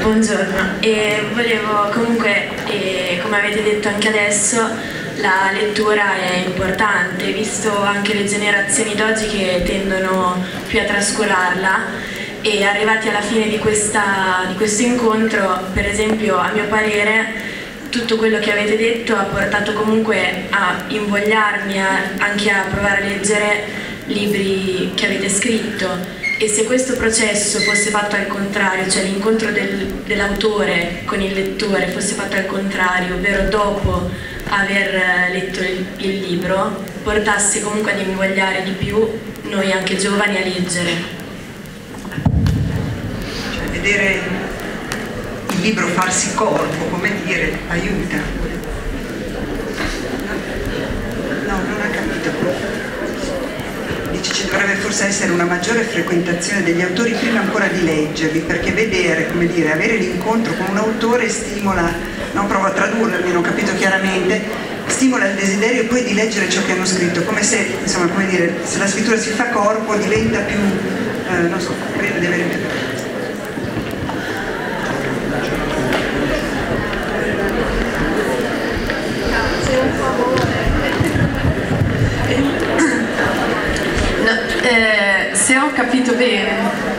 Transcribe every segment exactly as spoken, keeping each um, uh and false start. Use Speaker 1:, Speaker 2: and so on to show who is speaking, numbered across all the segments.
Speaker 1: buongiorno. E volevo comunque, e come avete detto anche adesso, la lettura è importante, visto anche le generazioni d'oggi che tendono più a trascurarla, e arrivati alla fine di, questa, di questo incontro, per esempio, a mio parere, tutto quello che avete detto ha portato comunque a invogliarmi a, anche a provare a leggere libri che avete scritto. E se questo processo fosse fatto al contrario, cioè l'incontro del, dell'autore con il lettore fosse fatto al contrario, ovvero dopo aver letto il, il libro, portasse comunque ad invogliare di più noi anche giovani a leggere.
Speaker 2: Cioè vedere il libro farsi corpo, come dire, aiuta. No, non ha capito. Dice ci dovrebbe forse essere una maggiore frequentazione degli autori prima ancora di leggerli, perché vedere, come dire, avere l'incontro con un autore stimola, non provo a tradurmi, non ho capito chiaramente, stimola il desiderio poi di leggere ciò che hanno scritto, come se, insomma, come dire, se la scrittura si fa corpo diventa più, eh, non so, credo di avere più.
Speaker 3: Eh, se ho capito bene,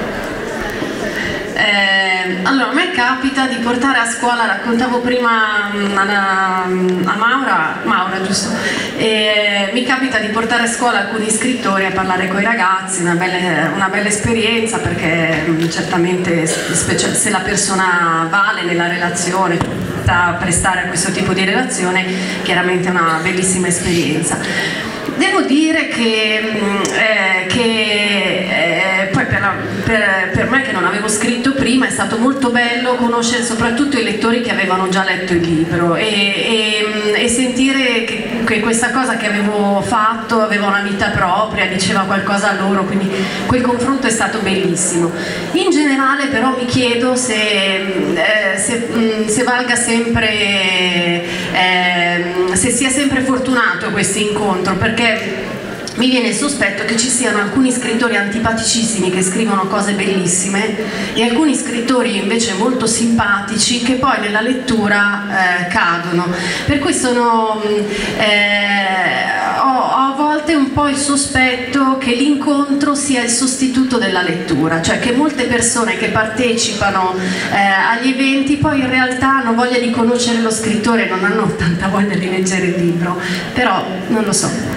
Speaker 3: eh, allora a me capita di portare a scuola, raccontavo prima a, a Maura, Maura giusto, e mi capita di portare a scuola alcuni scrittori a parlare con i ragazzi, una bella, una bella esperienza, perché certamente se la persona vale nella relazione, a prestare a questo tipo di relazione, chiaramente è una bellissima esperienza. Devo dire che, eh, che eh, poi per, la, per, per me che non avevo scritto prima è stato molto bello conoscere soprattutto i lettori che avevano già letto il libro e, e, e sentire che, che questa cosa che avevo fatto aveva una vita propria, diceva qualcosa a loro, quindi quel confronto è stato bellissimo. In generale però mi chiedo se, eh, se, se valga sempre, eh, se sia sempre fortunato questo incontro, perché mi viene il sospetto che ci siano alcuni scrittori antipaticissimi che scrivono cose bellissime e alcuni scrittori invece molto simpatici che poi nella lettura eh, cadono. Per cui sono, eh, ho, ho a volte un po' il sospetto che l'incontro sia il sostituto della lettura, cioè che molte persone che partecipano eh, agli eventi poi in realtà hanno voglia di conoscere lo scrittore, non hanno tanta voglia di leggere il libro, però non lo so.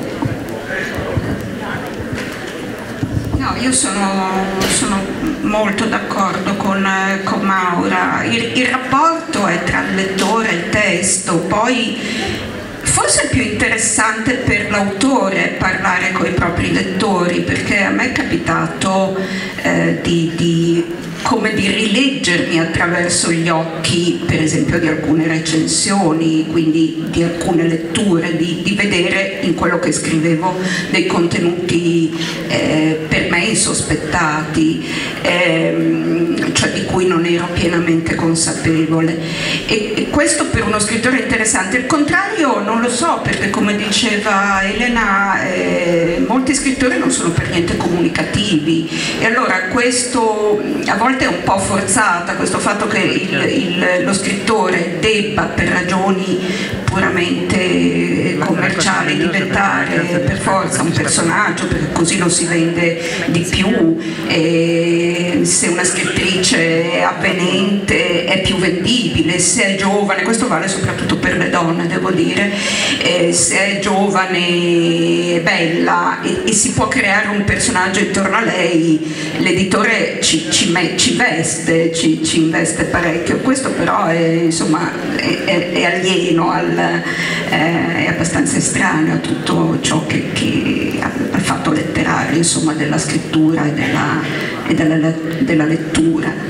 Speaker 4: No, io sono, sono molto d'accordo con, con Maura. Il, il rapporto è tra il lettore e il testo, poi forse è più interessante per l'autore parlare con i propri lettori, perché a me è capitato eh, di, di come di rileggermi attraverso gli occhi, per esempio, di alcune recensioni, quindi di alcune letture, di, di vedere in quello che scrivevo dei contenuti eh, per me insospettati, ehm, cioè di cui non ero pienamente consapevole. E, e questo per uno scrittore è interessante. Il contrario non lo so, perché come diceva Elena, eh, molti scrittori non sono per niente comunicativi, e allora questo a volte è un po' forzata, questo fatto che il, il, lo scrittore debba per ragioni puramente commerciali diventare per forza un personaggio, perché così lo si vende di più, e se una scrittrice è avvenente è più vendibile, se è giovane, questo vale soprattutto per le donne devo dire, eh, se è giovane, bella e, e si può creare un personaggio intorno a lei, l'editore ci, ci, ci veste, ci, ci investe parecchio. Questo però è, insomma, è, è, è alieno, al, è abbastanza estraneo a tutto ciò che, che al fatto letterario, insomma, della scrittura e della, e della, della lettura.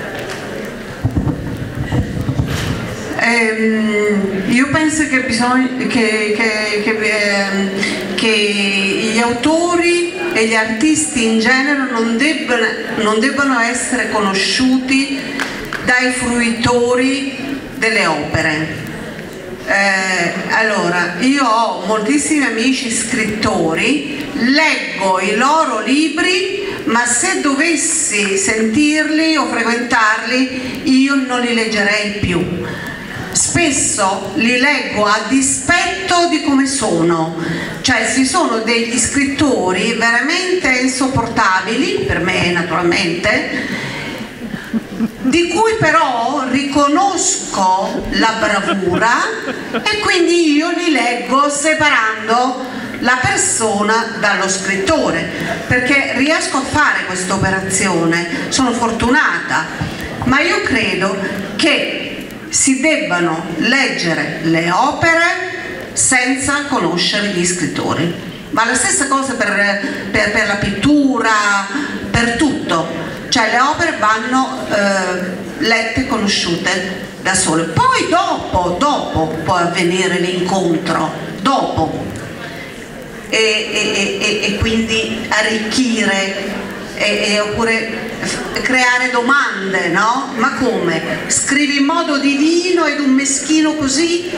Speaker 5: Io penso che, bisogna, che, che, che, che gli autori e gli artisti in genere non debbano, non debbano essere conosciuti dai fruitori delle opere. Eh, allora, io ho moltissimi amici scrittori, leggo i loro libri ma se dovessi sentirli o frequentarli io non li leggerei più. Spesso li leggo a dispetto di come sono, cioè ci sono degli scrittori veramente insopportabili, per me naturalmente, di cui però riconosco la bravura e quindi io li leggo separando la persona dallo scrittore, perché riesco a fare questa operazione, sono fortunata, ma io credo che si debbano leggere le opere senza conoscere gli scrittori, ma la stessa cosa per, per, per la pittura, per tutto, cioè le opere vanno eh, lette e conosciute da sole, poi dopo, dopo può avvenire l'incontro, dopo, e, e, e, e quindi arricchire e, e, oppure creare domande, no? Ma come? Scrivi in modo divino ed un meschino così?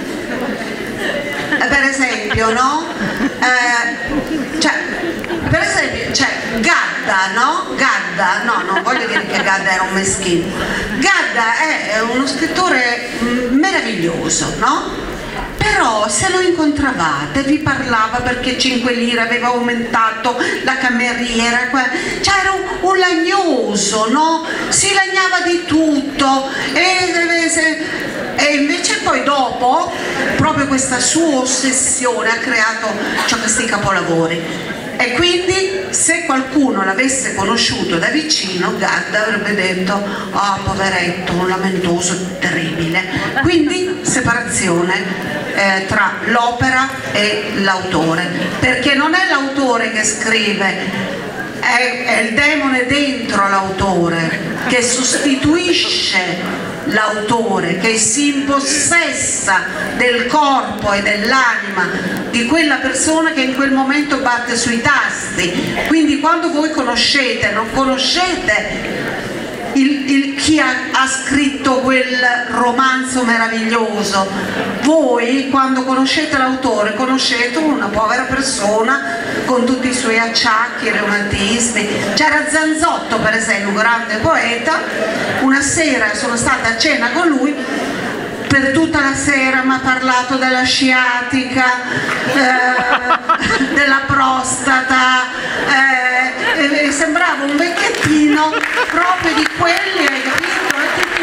Speaker 5: Per esempio, no? Eh, cioè, per esempio, cioè, Gadda, no? Gadda, no, non voglio dire che Gadda era un meschino. Gadda è uno scrittore meraviglioso, no? Però se lo incontravate vi parlava perché cinque lire aveva aumentato la cameriera, cioè era un, un lagnoso, no? Si lagnava di tutto e, e invece poi dopo proprio questa sua ossessione ha creato cioè, questi capolavori. E quindi se qualcuno l'avesse conosciuto da vicino, Gadda avrebbe detto ah oh, poveretto, un lamentoso terribile. Quindi separazione eh, tra l'opera e l'autore, perché non è l'autore che scrive, è, è il demone dentro l'autore che sostituisce l'autore, che si impossessa del corpo e dell'anima di quella persona che in quel momento batte sui tasti. Quindi quando voi conoscete, non conoscete il, il, chi ha, ha scritto quel romanzo meraviglioso, voi quando conoscete l'autore conoscete una povera persona con tutti i suoi acciacchi, i reumatismi. C'era Zanzotto per esempio, un grande poeta, una sera sono stata a cena con lui, per tutta la sera mi ha parlato della sciatica, eh, della prostata, eh, e sembrava un vecchiettino proprio di quelli, hai capito?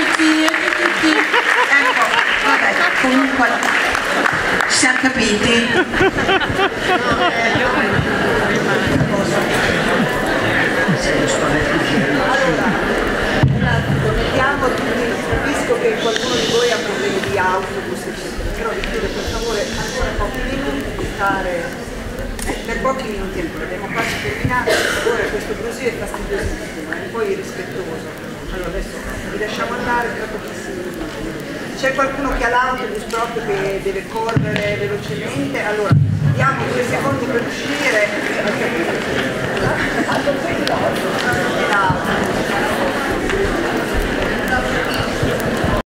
Speaker 5: Ecco, vabbè, comunque ci siamo capiti.
Speaker 2: Allora, capisco che qualcuno di voi ha problemi di autobus, eccetera, però vi chiedo per favore ancora pochi minuti di stare, eh, per pochi minuti ancora, abbiamo quasi terminato, per favore questo brusio è fastidiosissimo, è poi irrispettoso. Allora adesso vi lasciamo andare tra pochissimi minuti. C'è qualcuno che ha l'autobus proprio che deve correre velocemente, allora diamo due secondi per uscire.